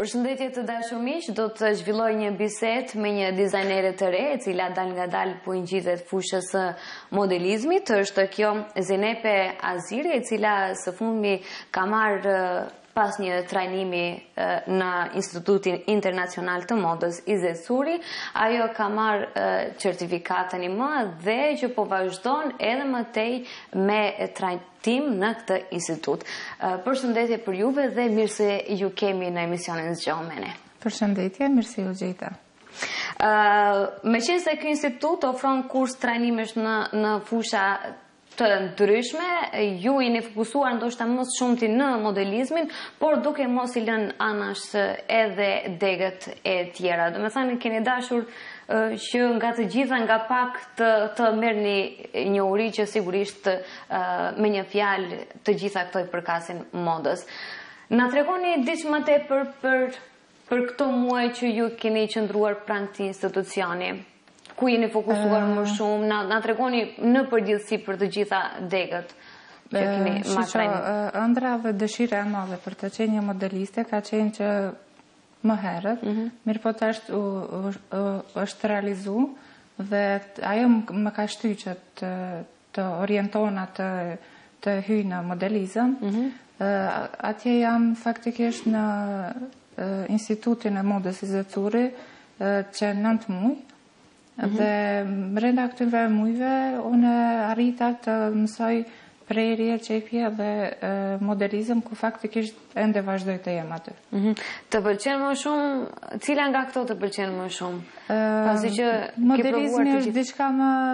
Përshëndetje të dashur miq, do të zhvilloj një bisedë me një dizajnere të re, e cila dal po i ngjitet fushës së modelizmit. Është kjo Zenepe Aziri, e cila së fundmi ka marrë pas një trajnimi në Institutin Internacional të Modës i Zecuri. Ajo ka marrë certifikatën IM dhe që po vazhdon edhe më tej me trajtim në këtë institut. Përshëndetje për juve dhe mirë se ju kemi në emisionin Zgjohu me ne. Përshëndetje, mirë se ju gjeta. Me qenë se ky institut ofron kurs trajnimesh në fusha të ndryshme, ju jeni fokusuar ndoshta më shumti në modelizmin, por duke mos i lënë anash edhe degët e tjera. Do të thënë keni dashur që nga të gjitha nga pak të merrni një uri që sigurisht me një fjalë të gjitha këto i përkasin modës. Na tregoni diçka më tepër për këto muaj që ju keni qëndruar pranë këtij institucioni. Ku jeni fokusuar më shumë, na tregoni në përgjithësi për të gjitha degët që keni marrë trajnim. Ëndra dhe dëshira e madhe për të qenë një modeliste ka qenë që më herët, mirë po tash është realizu dhe ajo më ka shtyr që të orientona të hyj në modelizëm. Atje jam faktikisht në Institutin e Modës i Zecuri që 9 muaj. Dhe brenda këtyre muajve unë arrita të mësoj prerje, qepje dhe modelizëm ku faktikisht ende vazhdoj të jem aty. Të pëlqen më shumë, cila nga këto të pëlqen më shumë? Modelizmi është diçka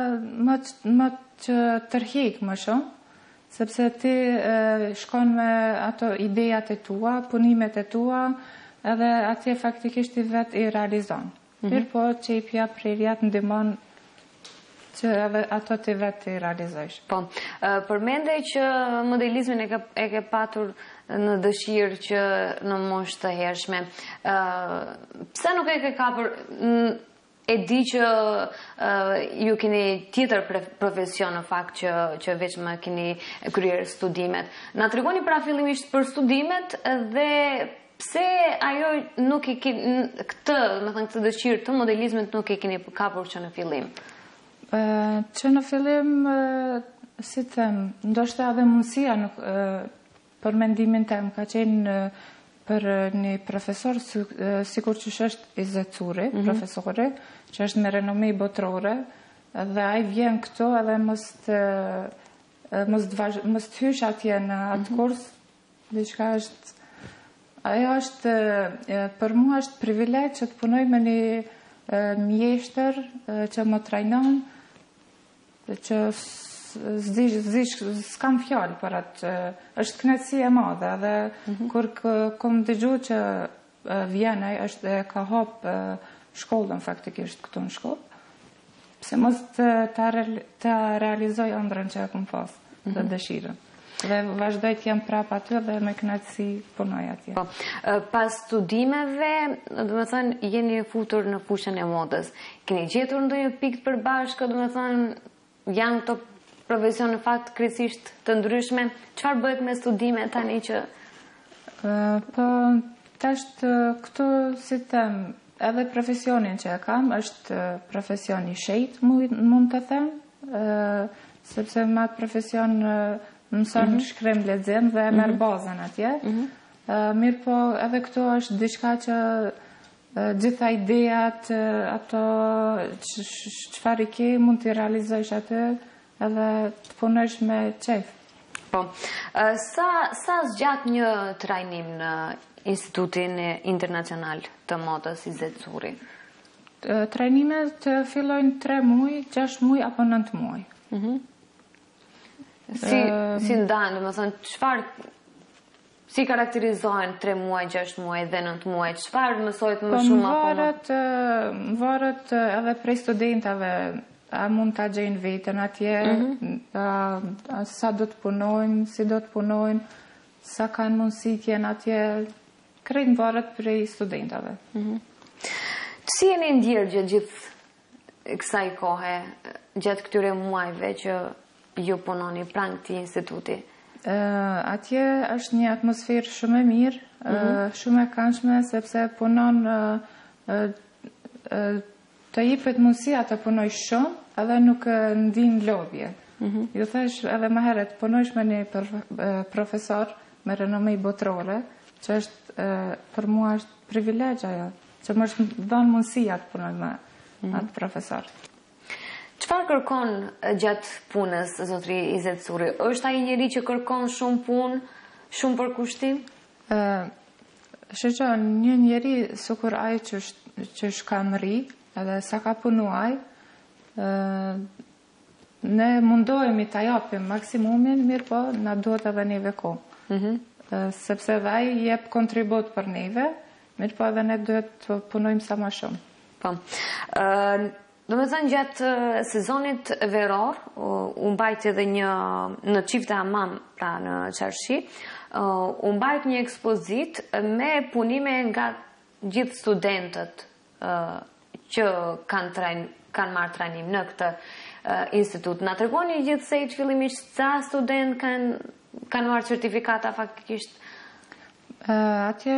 më që tërheq më shumë, sepse ti shkon me ato idejat e tua, punimet e tua, edhe atje faktikisht i vet i realizon. Mirë po që i pja prerjat ndihmon që edhe ato të vetë të realizojsh. Po, përmendej që modelizmin e ke patur në dëshirë që në moshë të hershme. Pse nuk e ke kapur? E di që ju keni tjetër profesion në fakt që veç më keni kryer studimet. Na tregoni pra fillimisht për studimet dhe pse ajo nuk i keni këtë dëshirë të modelizmit nuk i keni kapur që në fillim? Që në fillim, si them, ndoshta edhe mundësia për mendimin tem ka qenë për një profesor sikur që është i Zecuri, profesori, që është me renomi botërore, dhe ai vjen këto edhe mos të hysh atje në atë kurs, diçka është. Ajo është, për mua është privilegj që të punoj me një mjeshtër që më trajnon, që s'kam fjalë për atë, është kënaqësi e madhe, dhe kur kom dëgju që vjen ai është ka hap shkollën faktikisht këtu në shkollë, pse mos të realizoj ëndrrën që e kam pas, të dëshirën. Dhe vazhdoj të jam prap aty dhe me kënaqësi punoj atje. Pas studimeve, do të thënë, jeni futur në fushën e modës. Keni gjetur ndonjë pikë të përbashkët, do të thënë, janë këto profesione në fakt krejtësisht të ndryshme? Çfarë bëhet me studimet tani që? Po, tash këtu si them, edhe profesionin që e kam është profesion i shejt, mund të them, sepse me atë profesion mëson shkrim lexim dhe merr bazën atje. Mirë po edhe këto është diçka që gjitha idejat, ato çfarë ke mund t'i realizosh aty edhe të punosh me qejf. Po. Sa zgjat një trajnim në Institutin Internacional të Modës i Zecuri? Trajnimet fillojnë 3 muaj, 6 muaj apo 9 muaj. Si ndanë, do të thënë, si karakterizohen 3 muaj, 6 muaj dhe 9 muaj? Çfarë mësohet më shumë apo më? Varet edhe prej studentave, a mund ta gjejnë veten atje, sa do të punojnë, si do të punojnë, sa kanë mundësi të jenë atje, krejt varet prej studentave. Si jeni ndjerë gjithë kësaj kohe, gjatë këtyre muajve që ju punoni pranë këtij instituti? Atje është një atmosferë shumë e mirë, shumë e këndshme, sepse punon të jepet mundësia të punoj shumë, edhe nuk ndin lodhje. Ju thash edhe më herët, punojsh me një profesor me renome botërore, që është për mua është privilegj ajo, që më është dhënë mundësia të punoj me atë profesor. Çfarë kërkon gjatë punës, zotri Izet Surri? Është ai njeri që kërkon shumë punë, shumë përkushtim? Shëqon, një njeri sukur ai që shka mëri, edhe sa ka punuaj, ne mundohemi të japim maksimumin, mirë po, na duhet edhe neve ko. Sepse dhe ai jep kontribut për neve, mirë po edhe ne duhet të punojmë sa ma shumë. Po. Do me thënë gjatë sezonit veror, u mbajt edhe në çifte Hamam, pra në Çarshi, u mbajt një ekspozit me punime nga gjithë studentët që kanë marrë trajnim në këtë institut. Na tregoni gjithsej fillimisht sa student kanë marrë certifikata faktikisht? Atje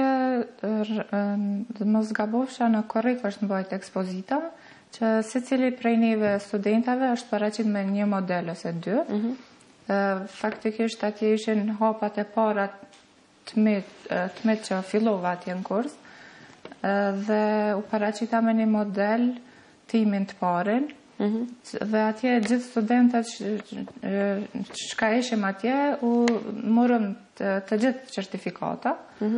mos gabofsha në Korrik është mbajt ekspozita, që secili prej neve studentave është paraqit me një model ose dy. Faktikisht atje ishin hapat e para të që fillova atje në kurs, dhe u paraqita me një model timin të parin, dhe atje gjithë studentët që ishim atje u morëm të gjithë certifikata.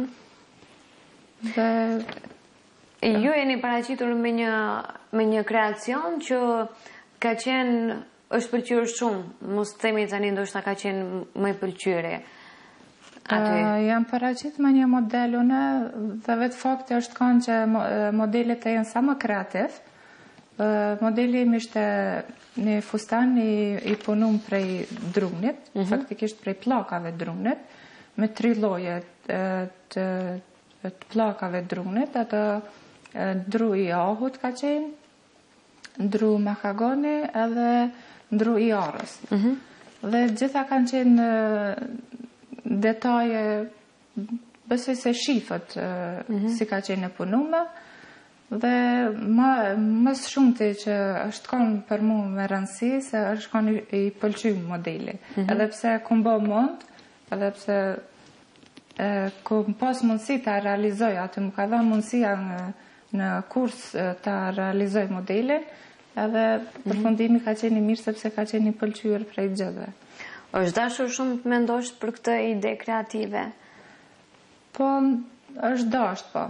Dhe ju jeni paraqitur me një kreacion që ka qenë, është pëlqyer shumë, mos themi tani ndoshta ka qenë më i pëlqyere. Jam paraqit me një model unë, dhe vetë fakti është kanë që modelet e jenë sa më kreativ. Modeli im ishte një fustan i punum prej drunit, faktikisht prej plakave drunit, me 3 lloje të plakave drunit, atë ndru i ahut ka qenë, ndru mahagoni edhe ndru i arës. Dhe gjitha kanë qenë detaje, besoj se shifët si ka qenë e punume, dhe mësë shumë të që është konë për mu me rëndësi, se është konë i pëlqym modeli. Edhe pse ku mbo mund, edhe pse ku pas mundësi të realizoj, aty më ka dhënë mundësia në kurs të realizoj modelin, edhe përfundimi ka qenë i mirë sepse ka qenë i pëlqyer prej gjithëve. Është dashur shumë të mendosh për këtë ide kreative? Po, është dasht, po.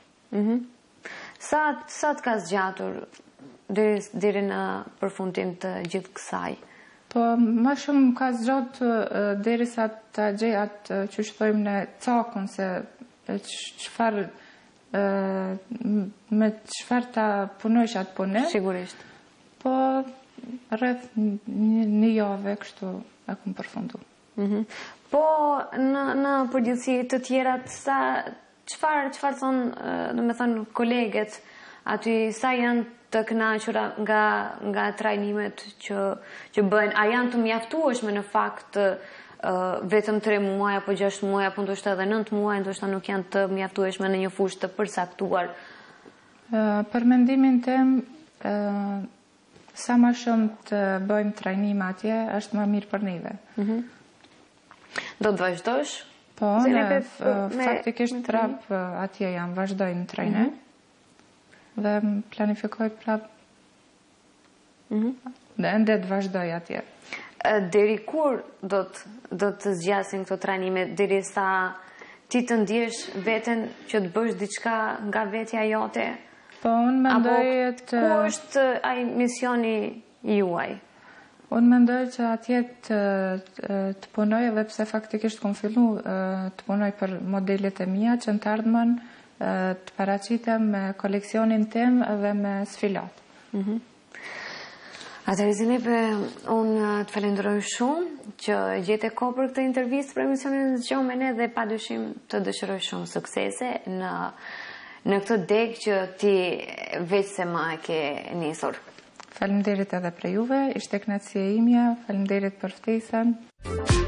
Sa të ka zgjatur deri në përfundim të gjithë kësaj? Po, më shumë ka zgjatur deri sa të gjej atë që shtojmë në cakun, se çfarë me çfarë ta punojsh atë punë. Sigurisht. Po, rreth një javë kështu e kam përfundu. Po, në përgjithësi të tjerat, çfarë thonë, do me thonë, koleget aty, sa janë të kënaqura nga trajnimet që bëjnë, a janë të mjaftueshme në fakt vetëm 3 muaj apo 6 muaj apo ndoshta edhe 9 muaj, ndoshta nuk janë të mjaftueshme në një fushë të përcaktuar? Për mendimin tim, sa më shumë të bëjmë trajnim atje, është më mirë për neve. Do të vazhdosh? Po, faktikisht prap atje jam, vazhdoj në trajnim dhe planifikoj prap dhe ende të vazhdoj atje. Deri kur do të zgjasin këto trajnime, deri sa ti të ndjesh veten që të bësh diçka nga vetja jote? Po, unë mendoj ku është ai misioni juaj? Unë mendoj që atje të punoj, edhe pse faktikisht kom fillu të punoj për modelet e mia, që në të ardhmen të paraqitem me koleksionin tim dhe me sfilat. Atëherë Zinepe, unë të falenderoj shumë që gjete kohë për këtë intervistë për emisionin Zgjo me ne, dhe padyshim të dëshiroj shumë suksese në këtë deg që ti veç se më e ke nisur. Faleminderit edhe për juve, ishte kënaqësia imja, faleminderit për ftesën.